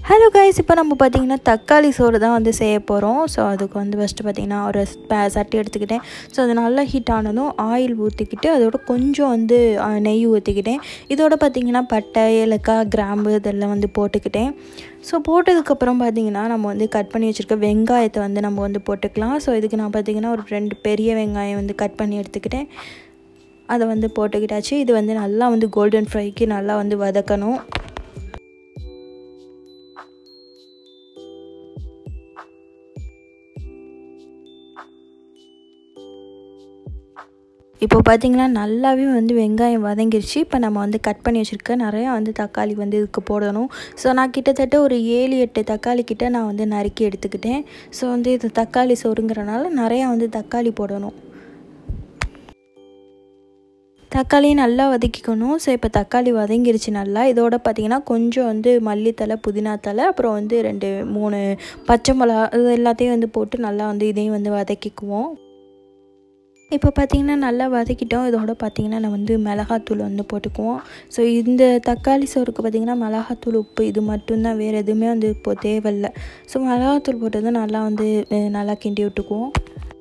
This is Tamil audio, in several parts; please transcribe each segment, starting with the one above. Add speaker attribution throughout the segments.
Speaker 1: ஹலோ கைஸ், இப்போ நம்ம பார்த்திங்கன்னா தக்காளி சோறு தான் வந்து செய்ய போகிறோம். ஸோ அதுக்கு வந்து ஃபஸ்ட்டு பார்த்திங்கன்னா ஒரு சட்டி எடுத்துக்கிட்டேன். ஸோ அது நல்லா ஹீட் ஆனதும் ஆயில் ஊற்றிக்கிட்டு அதோட கொஞ்சம் வந்து நெய் ஊற்றிக்கிட்டேன். இதோட பார்த்திங்கன்னா பட்டை, ஏலக்காய், கிராம்பு இதெல்லாம் வந்து போட்டுக்கிட்டேன். ஸோ போட்டதுக்கப்புறம் பார்த்திங்கன்னா நம்ம வந்து கட் பண்ணி வச்சுருக்க வெங்காயத்தை வந்து நம்ம வந்து போட்டுக்கலாம். ஸோ இதுக்கு நான் பார்த்திங்கன்னா ஒரு 2 பெரிய வெங்காயம் வந்து கட் பண்ணி எடுத்துக்கிட்டேன். அதை வந்து போட்டுக்கிட்டாச்சு. இது வந்து நல்லா வந்து கோல்டன் ஃப்ரைக்கு நல்லா வந்து வதக்கணும். இப்போ பார்த்திங்கன்னா நல்லாவே வந்து வெங்காயம் வதங்கிருச்சு. இப்போ நம்ம வந்து கட் பண்ணி வச்சுருக்க நிறையா வந்து தக்காளி வந்து இதுக்கு போடணும். ஸோ நான் கிட்டத்தட்ட ஒரு 7-8 தக்காளி கிட்ட நான் வந்து நறுக்கி எடுத்துக்கிட்டேன். ஸோ வந்து இது தக்காளி சோறுங்கிறனால நிறையா வந்து தக்காளி போடணும். தக்காளியும் நல்லா வதக்கிக்கணும். ஸோ இப்போ தக்காளி வதங்கிருச்சு நல்லா. இதோட பார்த்திங்கன்னா கொஞ்சம் வந்து மல்லித்தலை, புதினா தலை, அப்புறம் வந்து 2-3 பச்சை மிளகா இது எல்லாத்தையும் வந்து போட்டு நல்லா வந்து இதையும் வந்து வதக்கிக்குவோம். இப்போ பார்த்திங்கன்னா நல்லா வதக்கிட்டோம். இதோட பார்த்திங்கன்னா நான் வந்து மிளகாத்தூள் வந்து போட்டுக்குவோம். ஸோ இந்த தக்காளி சோறுக்கு பார்த்திங்கன்னா மிளகாத்தூள், உப்பு இது மட்டும்தான், வேறு எதுவுமே வந்து இப்போ தேவையில்லை. ஸோ மிளகாத்தூள் போட்டது நல்லா வந்து நல்லா கிண்டி விட்டுக்குவோம்.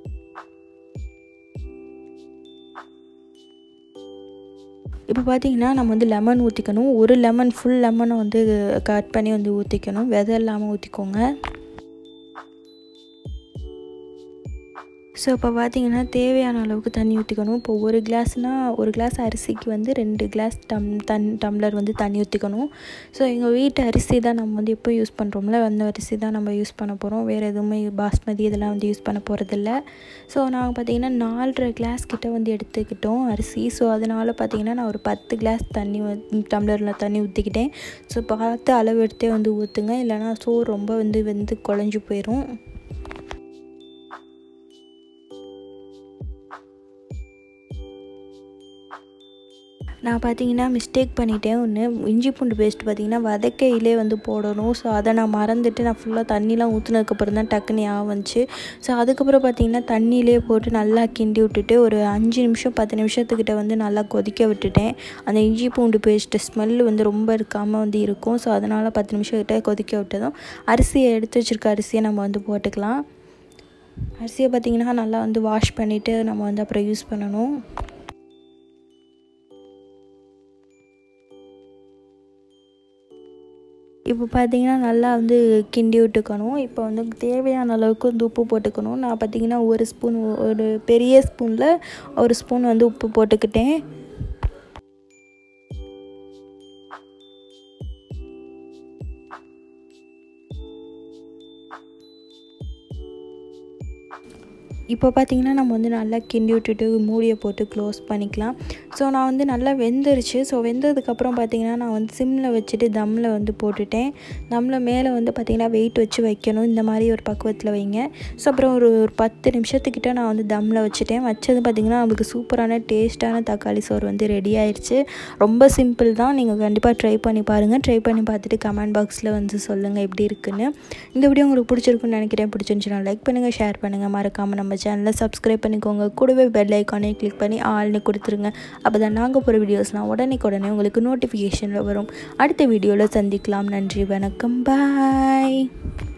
Speaker 1: இப்போ பார்த்திங்கன்னா நம்ம வந்து லெமன் ஊற்றிக்கணும். ஒரு லெமன் ஃபுல் லெமனை வந்து கட் பண்ணி வந்து ஊற்றிக்கணும். விதை இல்லாமல் ஊற்றிக்கோங்க. ஸோ இப்போ பார்த்திங்கன்னா தேவையான அளவுக்கு தண்ணி ஊற்றிக்கணும். இப்போ ஒரு கிளாஸ் அரிசிக்கு வந்து 2 கிளாஸ் டம்ளர் வந்து தண்ணி ஊற்றிக்கணும். ஸோ எங்கள் வீட்டு அரிசி தான் நம்ம வந்து எப்போ யூஸ் பண்ணுறோம்ல, அந்த அரிசி தான் நம்ம யூஸ் பண்ண போகிறோம். வேறு எதுவுமே பாஸ்மதி இதெல்லாம் வந்து யூஸ் பண்ண போகிறதில்ல. ஸோ நாங்கள் பார்த்திங்கன்னா 4.5 கிளாஸ் கிட்ட வந்து எடுத்துக்கிட்டோம் அரிசி. ஸோ அதனால் பார்த்திங்கன்னா நான் ஒரு 10 கிளாஸ் டம்ளரில் தண்ணி ஊற்றிக்கிட்டேன். ஸோ பார்த்து அளவு எடுத்தே வந்து ஊற்றுங்க, இல்லைனா சோறு ரொம்ப வந்து குழஞ்சி போயிடும். நான் பார்த்திங்கன்னா மிஸ்டேக் பண்ணிட்டேன் ஒன்று. இஞ்சி பூண்டு பேஸ்ட் பார்த்திங்கன்னா வதக்கையிலே வந்து போடணும். ஸோ அதை நான் மறந்துட்டு நான் ஃபுல்லாக தண்ணிலாம் ஊற்றுனதுக்கப்புறம் தான் டக்குன்னு ஞாபகம் வந்துச்சு. ஸோ அதுக்கப்புறம் பார்த்திங்கன்னா தண்ணியிலே போட்டு நல்லா கிண்டி விட்டுட்டு ஒரு 5 நிமிஷம் 10 நிமிஷத்துக்கிட்ட வந்து நல்லா கொதிக்க விட்டுட்டேன். அந்த இஞ்சி பூண்டு பேஸ்ட்டு ஸ்மெல்லு வந்து ரொம்ப இருக்காமல் வந்து இருக்கும். ஸோ அதனால் 10 நிமிஷம் கிட்ட கொதிக்க விட்டதும் அரிசியை எடுத்து வச்சுருக்க அரிசியை நம்ம வந்து போட்டுக்கலாம். அரிசியை பார்த்திங்கன்னா நல்லா வந்து வாஷ் பண்ணிவிட்டு நம்ம வந்து அப்புறம் யூஸ் பண்ணணும். இப்போ பார்த்திங்கன்னா நல்லா வந்து கிண்டி விட்டுக்கணும். இப்போ வந்து தேவையான அளவுக்கு வந்து உப்பு போட்டுக்கணும். நான் பார்த்திங்கன்னா ஒரு பெரிய ஸ்பூனில் 1 ஸ்பூன் வந்து உப்பு போட்டுக்கிட்டேன். இப்போ பார்த்திங்கன்னா நம்ம வந்து நல்லா கிண்டி விட்டுட்டு மூடியை போட்டு க்ளோஸ் பண்ணிக்கலாம். ஸோ நான் வந்து நல்லா வெந்துருச்சு. ஸோ வெந்ததுக்கப்புறம் பார்த்திங்கன்னா நான் வந்து சிம்மில் வச்சுட்டு தம்மில் வந்து போட்டுட்டேன். தம்மில் மேலே வந்து பார்த்திங்கன்னா வெயிட் வச்சு வைக்கணும். இந்த மாதிரி ஒரு பக்குவத்தில் வைங்க. ஸோ அப்புறம் ஒரு 10 நிமிஷத்துக்கிட்ட நான் வந்து தம்மில் வச்சுட்டேன். வச்சது பார்த்திங்கன்னா நம்மளுக்கு சூப்பரான டேஸ்ட்டான தக்காளி சோறு வந்து ரெடி ஆயிடுச்சு. ரொம்ப சிம்பிள் தான். நீங்கள் கண்டிப்பாக ட்ரை பண்ணி பாருங்கள். ட்ரை பண்ணி பார்த்துட்டு கமெண்ட் பாக்ஸில் வந்து சொல்லுங்கள் எப்படி இருக்குன்னு. இந்த வீடியோ உங்களுக்கு பிடிச்சிருக்குன்னு நினைக்கிறேன். பிடிச்சிருந்துச்சுன்னா லைக் பண்ணுங்கள், ஷேர் பண்ணுங்கள். மறக்காமல் நம்ம சேனலை சப்ஸ்கிரைப் பண்ணிக்கோங்க. கூடவே பெல் ஐக்கானே கிளிக் பண்ணி ஆல்னு கொடுத்துருங்க. அப்போ தான் நாங்கள் போகிற வீடியோஸ்லாம் உடனே உங்களுக்கு நோட்டிஃபிகேஷனில் வரும். அடுத்த வீடியோவில் சந்திக்கலாம். நன்றி, வணக்கம், பாய்.